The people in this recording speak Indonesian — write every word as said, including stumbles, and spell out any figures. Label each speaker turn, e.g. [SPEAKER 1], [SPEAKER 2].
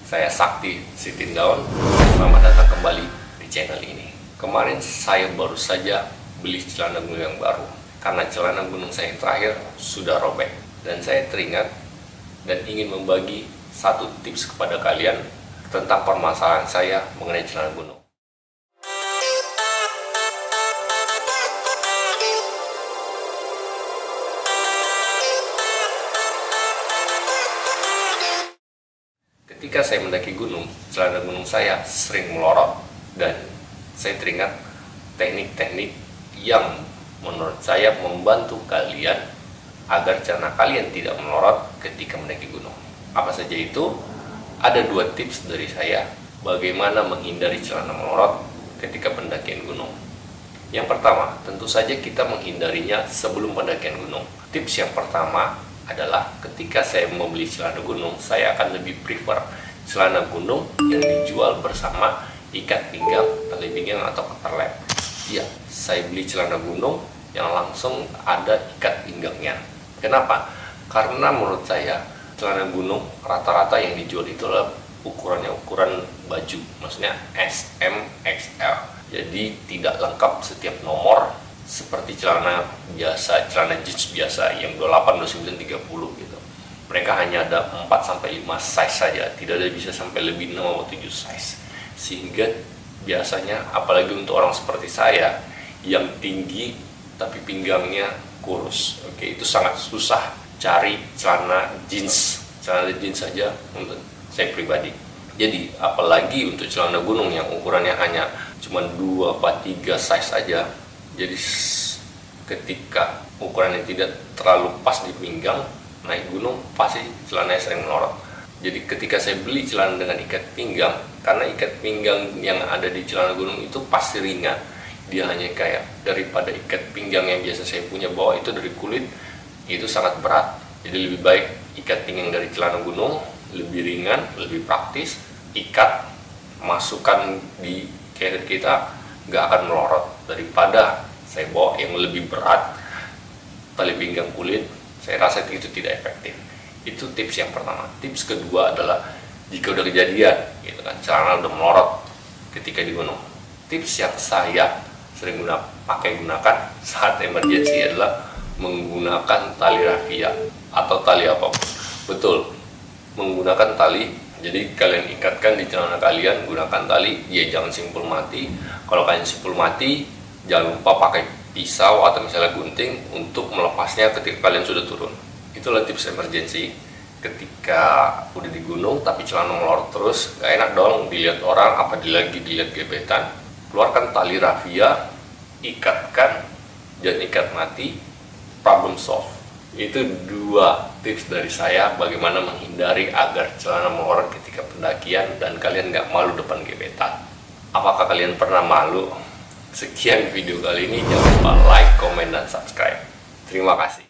[SPEAKER 1] Saya Sakti Sitindaun. Selamat datang kembali di channel ini. Kemarin saya baru saja beli celana gunung yang baru karena celana gunung saya yang terakhir sudah robek, dan saya teringat dan ingin membagi satu tips kepada kalian tentang permasalahan saya mengenai celana gunung. Ketika saya mendaki gunung, celana gunung saya sering melorot, dan saya teringat teknik-teknik yang menurut saya membantu kalian agar celana kalian tidak melorot ketika mendaki gunung. Apa saja itu? Ada dua tips dari saya bagaimana menghindari celana melorot ketika pendakian gunung. Yang pertama, tentu saja kita menghindarinya sebelum pendakian gunung. Tips yang pertama adalah ketika saya membeli celana gunung, saya akan lebih prefer celana gunung yang dijual bersama ikat pinggang, tali pinggang, atau cutter lap. Ya, saya beli celana gunung yang langsung ada ikat pinggangnya. Kenapa? Karena menurut saya celana gunung rata-rata yang dijual itu adalah ukurannya ukuran baju, maksudnya S, M, X L. Jadi tidak lengkap setiap nomor seperti celana biasa, celana jeans biasa yang dua puluh delapan, dua puluh sembilan, tiga puluh gitu. Mereka hanya ada empat sampai lima size saja, tidak ada bisa sampai lebih enam atau tujuh size. Sehingga biasanya apalagi untuk orang seperti saya yang tinggi tapi pinggangnya kurus, oke, itu sangat susah cari celana jeans, celana jeans saja untuk saya pribadi. Jadi apalagi untuk celana gunung yang ukurannya hanya cuma dua atau tiga size saja. Jadi ketika ukurannya tidak terlalu pas di pinggang, naik gunung pasti celananya sering melorot. Jadi ketika saya beli celana dengan ikat pinggang, karena ikat pinggang yang ada di celana gunung itu pasti ringan, dia hanya kayak daripada ikat pinggang yang biasa saya punya bawa itu dari kulit, itu sangat berat. Jadi lebih baik ikat pinggang dari celana gunung, lebih ringan, lebih praktis, ikat, masukkan di carrier kita, nggak akan melorot daripada saya bawa yang lebih berat, tali pinggang kulit. Saya rasa itu tidak efektif. Itu tips yang pertama. Tips kedua adalah jika udah kejadian gitu kan, celana udah melorot ketika di gunung, tips yang saya sering guna, pakai gunakan saat emergency adalah menggunakan tali rafia atau tali apapun. Betul, menggunakan tali. Jadi kalian ikatkan di celana kalian, gunakan tali, ya jangan simpul mati. Kalau kalian simpul mati, jangan lupa pakai pisau atau misalnya gunting untuk melepasnya ketika kalian sudah turun. Itulah tips emergency ketika udah di gunung tapi celana melorot terus, gak enak dong dilihat orang, apa lagi dilihat gebetan. Keluarkan tali rafia, ikatkan, jangan ikat mati, problem solve. Itu dua tips dari saya bagaimana menghindari agar celana melorot ketika pendakian dan kalian gak malu depan gebetan. Apakah kalian pernah malu? Sekian video kali ini, jangan lupa like, komen, dan subscribe. Terima kasih.